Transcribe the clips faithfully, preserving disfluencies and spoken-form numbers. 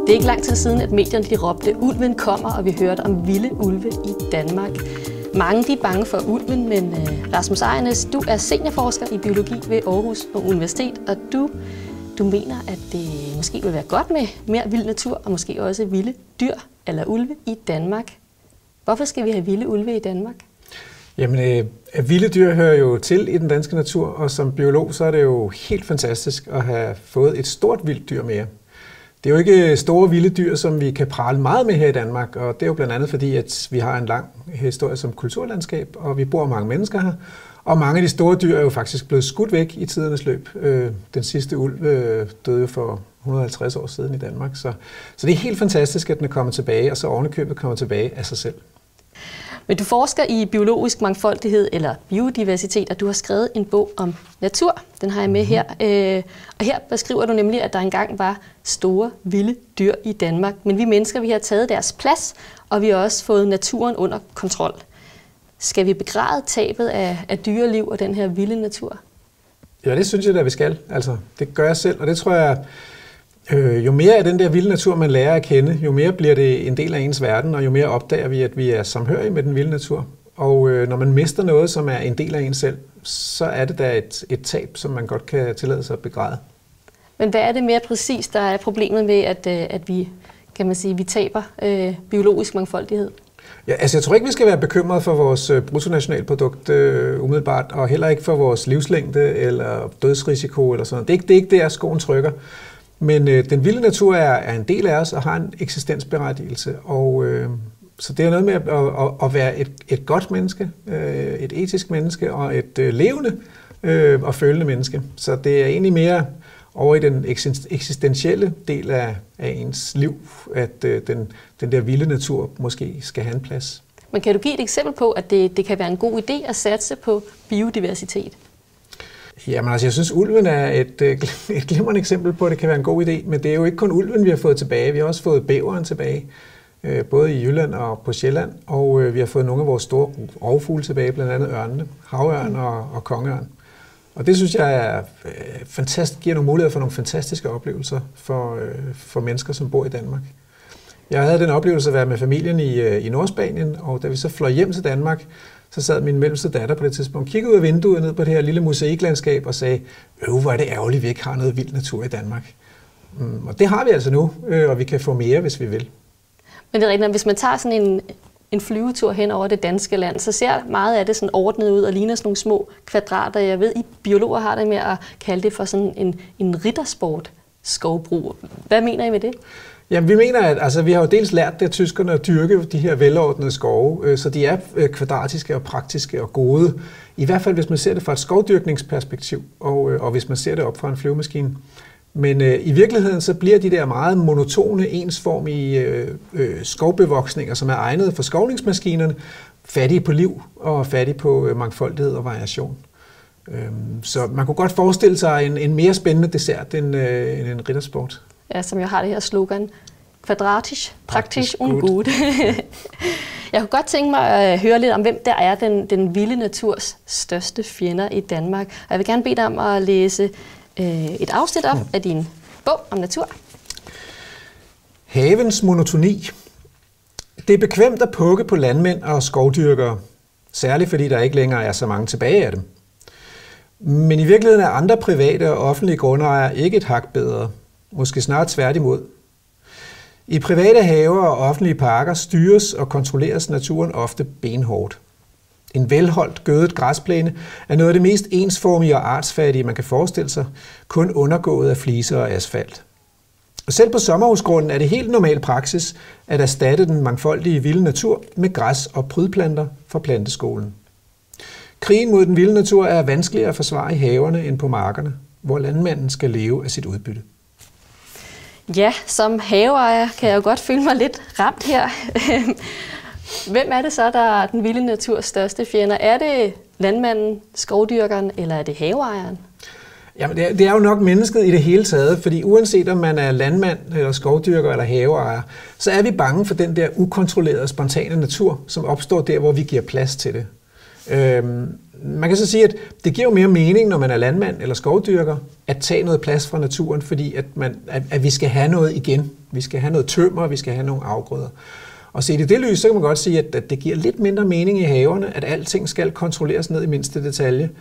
Det er ikke lang tid siden, at medierne de råbte, ulven kommer, og vi hørte om vilde ulve i Danmark. Mange de er bange for ulven, men Rasmus Ejernes, du er seniorforsker i biologi ved Aarhus Universitet, og du, du mener, at det måske vil være godt med mere vild natur, og måske også vilde dyr eller ulve i Danmark. Hvorfor skal vi have vilde ulve i Danmark? Jamen, øh, vilde dyr hører jo til i den danske natur, og som biolog så er det jo helt fantastisk at have fået et stort vildt dyr mere. Det er jo ikke store vilde dyr, som vi kan prale meget med her i Danmark, og det er jo blandt andet fordi, at vi har en lang historie som kulturlandskab, og vi bor mange mennesker her, og mange af de store dyr er jo faktisk blevet skudt væk i tidernes løb. Den sidste ulv døde jo for et hundrede og halvtreds år siden i Danmark, så, så det er helt fantastisk, at den er kommet tilbage, og så ovenikøbet kommer tilbage af sig selv. Men du forsker i biologisk mangfoldighed eller biodiversitet, og du har skrevet en bog om natur. Den har jeg med her. Og her beskriver du nemlig, at der engang var store, vilde dyr i Danmark. Men vi mennesker, vi har taget deres plads, og vi har også fået naturen under kontrol. Skal vi begræde tabet af, af dyreliv og den her vilde natur? Ja, det synes jeg da, vi skal. Altså, det gør jeg selv, og det tror jeg... Øh, jo mere af den der vilde natur, man lærer at kende, jo mere bliver det en del af ens verden, og jo mere opdager vi, at vi er samhørige med den vilde natur. Og øh, når man mister noget, som er en del af en selv, så er det da et, et tab, som man godt kan tillade sig at begræde. Men hvad er det mere præcis, der er problemet med, at, at vi, kan man sige, vi taber øh, biologisk mangfoldighed? Ja, altså jeg tror ikke, vi skal være bekymrede for vores bruttonationalprodukt øh, umiddelbart, og heller ikke for vores livslængde eller dødsrisiko eller sådan noget. Det er ikke, det er ikke der, skoen trykker. Men øh, den vilde natur er, er en del af os og har en eksistensberettigelse, og øh, så det er noget med at, at, at være et, et godt menneske, øh, et etisk menneske og et øh, levende øh, og følende menneske. Så det er egentlig mere over i den eksistentielle del af, af ens liv, at øh, den, den der vilde natur måske skal have en plads. Men kan du give et eksempel på, at det, det kan være en god idé at satse på biodiversitet? Jamen altså, jeg synes, ulven er et, et glimrende eksempel på, at det kan være en god idé, men det er jo ikke kun ulven, vi har fået tilbage. Vi har også fået bæveren tilbage, både i Jylland og på Sjælland, og vi har fået nogle af vores store rovfugle tilbage, blandt andet ørnene, havørn og, og kongeørn. Og det synes jeg er fantastisk, giver nogle muligheder for nogle fantastiske oplevelser for, for mennesker, som bor i Danmark. Jeg havde den oplevelse at være med familien i, i Nordspanien, og da vi så fløj hjem til Danmark, så sad min mellemste datter på det tidspunkt, kiggede ud af vinduet ned på det her lille mosaiklandskab og sagde, øv, hvor er det ærgerligt, at vi ikke har noget vild natur i Danmark. Mm, og det har vi altså nu, øh, og vi kan få mere, hvis vi vil. Men det er rigtigt, at hvis man tager sådan en, en flyvetur hen over det danske land, så ser meget af det sådan ordnet ud og ligner sådan nogle små kvadrater. Jeg ved, I biologer har det med at kalde det for sådan en, en riddersport skovbrug. Hvad mener I med det? Jamen, vi mener, at altså, vi har jo dels lært det, tyskerne at dyrke de her velordnede skove, så de er kvadratiske og praktiske og gode. I hvert fald, hvis man ser det fra et skovdyrkningsperspektiv, og, og hvis man ser det op fra en flyvemaskine. Men øh, i virkeligheden, så bliver de der meget monotone, ensformige øh, øh, skovbevoksninger, som er egnede for skovningsmaskinerne, fattige på liv og fattige på øh, mangfoldighed og variation. Øhm, så man kunne godt forestille sig en, en mere spændende dessert end, øh, end en riddersport. Ja, som jeg har det her slogan, kvadratisch, praktisch und gut. Jeg kunne godt tænke mig at høre lidt om, hvem der er den, den vilde naturs største fjender i Danmark. Og jeg vil gerne bede dig om at læse øh, et afsnit op af din bog om natur. Havens monotoni. Det er bekvemt at pukke på landmænd og skovdyrkere, særligt fordi der ikke længere er så mange tilbage af dem. Men i virkeligheden er andre private og offentlige grundejere ikke et hak bedre. Måske snart tværtimod. I private haver og offentlige parker styres og kontrolleres naturen ofte benhårdt. En velholdt, gødet græsplæne er noget af det mest ensformige og artsfattige, man kan forestille sig, kun undergået af fliser og asfalt. Og selv på sommerhusgrunden er det helt normal praksis at erstatte den mangfoldige vilde natur med græs og prydplanter fra planteskolen. Krigen mod den vilde natur er vanskeligere at forsvare i haverne end på markerne, hvor landmanden skal leve af sit udbytte. Ja, som haveejer kan jeg jo godt føle mig lidt ramt her. Hvem er det så, der er den vilde naturs største fjender? Er det landmanden, skovdyrkeren, eller er det haveejeren? Jamen, det er, det er jo nok mennesket i det hele taget, fordi uanset om man er landmand, eller skovdyrker eller haveejer, så er vi bange for den der ukontrollerede, spontane natur, som opstår der, hvor vi giver plads til det. Øhm, man kan så sige, at det giver jo mere mening, når man er landmand eller skovdyrker, at tage noget plads fra naturen, fordi at, man, at, at vi skal have noget igen. Vi skal have noget tømmer, vi skal have nogle afgrøder. Og set i det lys, så kan man godt sige, at, at det giver lidt mindre mening i haverne, at alting skal kontrolleres ned i mindste detalje.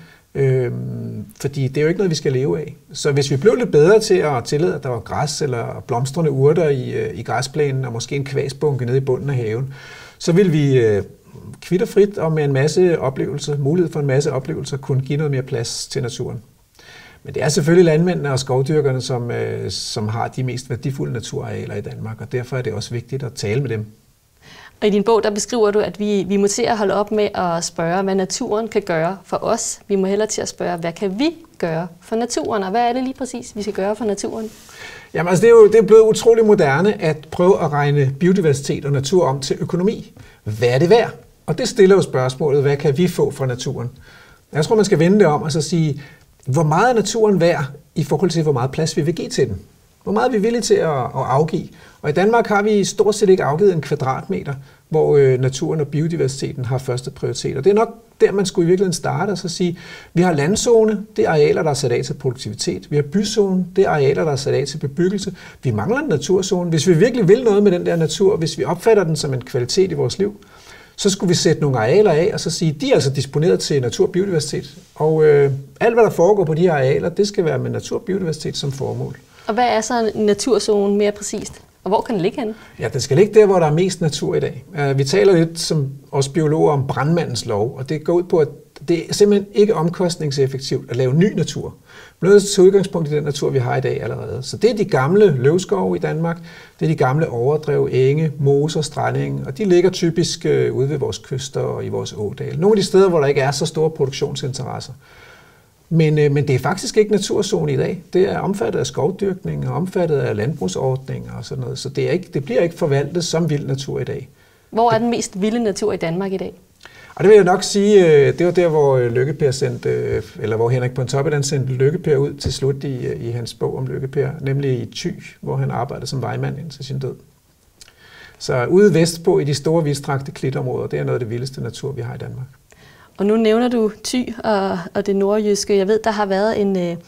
Øhm, fordi det er jo ikke noget, vi skal leve af. Så hvis vi blev lidt bedre til at tillade, at der var græs eller blomstrende urter i, i græsplænen, og måske en kvasbunke nede i bunden af haven, så vil vi øh, kvitterfrit og med en masse oplevelser, mulighed for en masse oplevelser, kunne give noget mere plads til naturen. Men det er selvfølgelig landmændene og skovdyrkerne, som, øh, som har de mest værdifulde naturarealer i Danmark, og derfor er det også vigtigt at tale med dem. Og i din bog, der beskriver du, at vi, vi må til at holde op med at spørge, hvad naturen kan gøre for os. Vi må hellere til at spørge, hvad kan vi gøre for naturen, og hvad er det lige præcis, vi skal gøre for naturen? Jamen altså, det er jo det er blevet utrolig moderne at prøve at regne biodiversitet og natur om til økonomi. Hvad er det værd? Og det stiller jo spørgsmålet, hvad kan vi få fra naturen? Jeg tror, man skal vende det om og så sige, hvor meget er naturen værd i forhold til, hvor meget plads vi vil give til den? Hvor meget er vi villige til at, at afgive? Og i Danmark har vi stort set ikke afgivet en kvadratmeter, hvor øh, naturen og biodiversiteten har første prioritet. Og det er nok der, man skulle i virkeligheden starte og så sige, vi har landzone, det er arealer, der er sat af til produktivitet. Vi har byzone, det er arealer, der er sat af til bebyggelse. Vi mangler en naturzone. Hvis vi virkelig vil noget med den der natur, hvis vi opfatter den som en kvalitet i vores liv, så skulle vi sætte nogle arealer af og så sige, de er altså disponeret til natur og biodiversitet. Og øh, alt, hvad der foregår på de her arealer, det skal være med natur og biodiversitet som formål. Og hvad er så en naturzone mere præcist? Og hvor kan den ligge henne? Ja, den skal ligge der, hvor der er mest natur i dag. Vi taler lidt som os biologer om brandmandens lov, og det går ud på, at det er simpelthen ikke omkostningseffektivt at lave ny natur. Vi er nødt til at tage udgangspunkt i den natur, vi har i dag allerede. Så det er de gamle løvskove i Danmark, det er de gamle overdrev, enge, moser, strandenge, og de ligger typisk ude ved vores kyster og i vores ådale. Nogle af de steder, hvor der ikke er så store produktionsinteresser. Men, men det er faktisk ikke naturzone i dag. Det er omfattet af skovdyrkning og omfattet af landbrugsordninger og sådan noget. Så det, er ikke, det bliver ikke forvaltet som vild natur i dag. Hvor er den mest vilde natur i Danmark i dag? Og det vil jeg nok sige, det var der, hvor Lykke-Per sendte, eller hvor Henrik Pontoppidan sendte Lykke-Per ud til slut i, i hans bog om Lykke-Per, nemlig i Thy, hvor han arbejdede som vejmand indtil sin død. Så ude vestpå i de store vidstrakte klitområder, det er noget af det vildeste natur, vi har i Danmark. Og nu nævner du Thy og, og det nordjyske. Jeg ved, der har været en, en,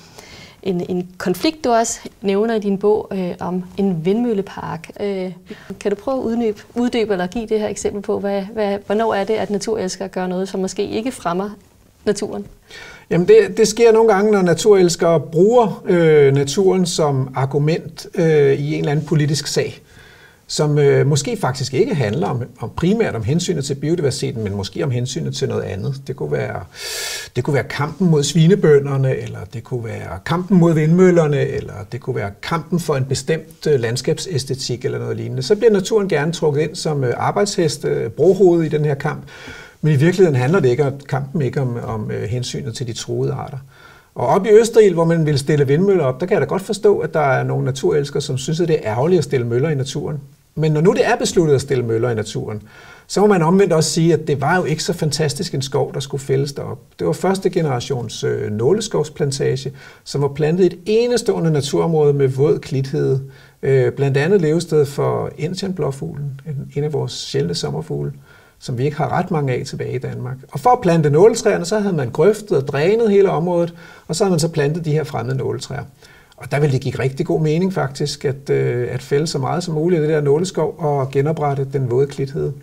en konflikt, du også nævner i din bog, øh, om en vindmøllepark. Øh, kan du prøve at uddybe, uddybe eller give det her eksempel på, hvad, hvad, hvornår er det, at naturelskere gør noget, som måske ikke fremmer naturen? Jamen det, det sker nogle gange, når naturelskere bruger øh, naturen som argument øh, i en eller anden politisk sag, som øh, måske faktisk ikke handler om, om primært om hensynet til biodiversiteten, men måske om hensynet til noget andet. Det kunne være, det kunne være kampen mod svinebønderne, eller det kunne være kampen mod vindmøllerne, eller det kunne være kampen for en bestemt øh, landskabsæstetik eller noget lignende. Så bliver naturen gerne trukket ind som øh, arbejdshest, øh, brohoved i den her kamp. Men i virkeligheden handler det ikke om kampen ikke om, om øh, hensynet til de truede arter. Og op i Østerild, hvor man vil stille vindmøller op, der kan jeg da godt forstå, at der er nogle naturelskere, som synes, at det er ærgerligt at stille møller i naturen. Men når nu det er besluttet at stille møller i naturen, så må man omvendt også sige, at det var jo ikke så fantastisk en skov, der skulle fældes derop. Det var første generations øh, nåleskovsplantage, som var plantet i et enestående naturområde med våd klithed. Øh, blandt andet levested for Indianblåfuglen, en, en af vores sjældne sommerfugle, som vi ikke har ret mange af tilbage i Danmark. Og for at plante nåletræerne, så havde man grøftet og drænet hele området, og så havde man så plantet de her fremmede nåletræer. Og der ville det give rigtig god mening faktisk, at, øh, at fælde så meget som muligt af det der nåleskov og genoprette den våde klithed.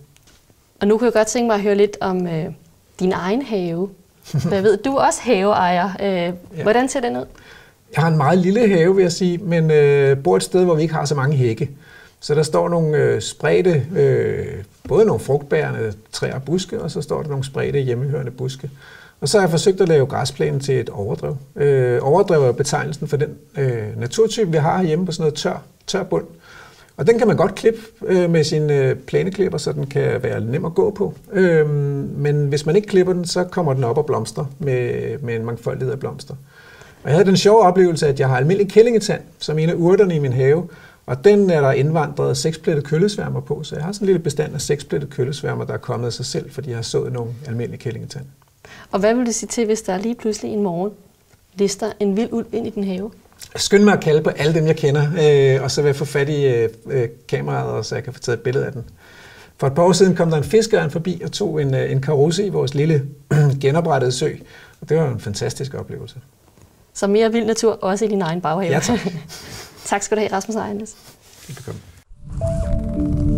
Og nu kan jeg godt tænke mig at høre lidt om øh, din egen have. Jeg ved, du er også haveejer. Øh, ja. Hvordan ser den ud? Jeg har en meget lille have, vil jeg sige, men øh, bor et sted, hvor vi ikke har så mange hække. Så der står nogle øh, spredte, øh, både nogle frugtbærende træer og buske, og så står der nogle spredte hjemmehørende buske. Og så har jeg forsøgt at lave græsplænen til et overdrev. Øh, overdrev er betegnelsen for den øh, naturtype, vi har hjemme på sådan noget tør, tør bund. Og den kan man godt klippe øh, med sin øh, plæneklipper, så den kan være nem at gå på. Øh, men hvis man ikke klipper den, så kommer den op og blomstrer med, med en mangfoldighed af blomster. Og jeg havde den sjove oplevelse, at jeg har almindelig kællingetand, som en af urterne i min have. Og den er der indvandret seksplettet køllesværmer på, så jeg har sådan en lille bestand af seksplettet køllesværmer, der er kommet af sig selv, fordi jeg har sået nogle almindelige kællingetand. Og hvad vil du sige til, hvis der lige pludselig en morgen lister en vild ulv ind i din have? Skynd mig at kalde på alle dem, jeg kender, øh, og så vil jeg få fat i øh, kameraet, og så jeg kan få taget et billede af den. For et par år siden kom der en fiskeørn forbi og tog en, en karusse i vores lille genoprettede sø. Og det var en fantastisk oplevelse. Så mere vild natur også i din egen baghave. Ja, tak. Tak skal du have, Rasmus Ejernes. Velbekomme.